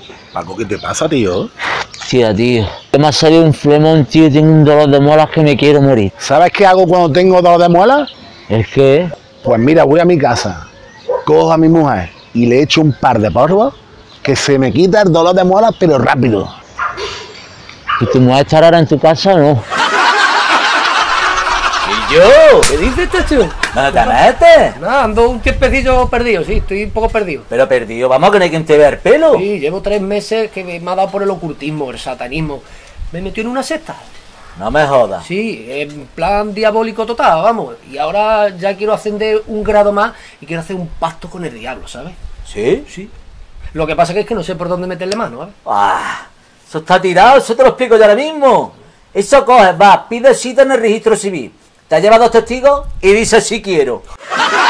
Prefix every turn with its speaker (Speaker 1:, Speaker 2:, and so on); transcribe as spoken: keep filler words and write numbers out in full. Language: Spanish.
Speaker 1: Paco, ¿qué te pasa, tío?
Speaker 2: Tía, tío. Me ha salido un flemón, tío. Tengo un dolor de muelas que me quiero morir.
Speaker 1: ¿Sabes qué hago cuando tengo dolor de muelas?
Speaker 2: ¿Es que?
Speaker 1: Pues mira, voy a mi casa, cojo a mi mujer y le echo un par de polvos que se me quita el dolor de muelas, pero rápido.
Speaker 2: ¿Y tu mujer estará ahora en tu casa o no?
Speaker 3: ¿Y yo? ¿Qué dices, Tacho?
Speaker 4: ¿Dónde te metes?
Speaker 3: Nada, ando un tiempecillo perdido, sí, estoy un poco perdido.
Speaker 4: Pero perdido, vamos, que no hay quien te vea el pelo.
Speaker 3: Sí, llevo tres meses que me ha dado por el ocultismo, el satanismo. Me metió en una secta.
Speaker 4: No me jodas.
Speaker 3: Sí, en plan diabólico total, vamos. Y ahora ya quiero ascender un grado más y quiero hacer un pacto con el diablo, ¿sabes?
Speaker 4: ¿Sí?
Speaker 3: Sí. Lo que pasa es que no sé por dónde meterle mano, ¿sabes?
Speaker 4: Ah, eso está tirado, eso te lo explico yo ahora mismo. Eso coges, vas, pides cita en el registro civil, te llevas dos testigos y dices sí quiero.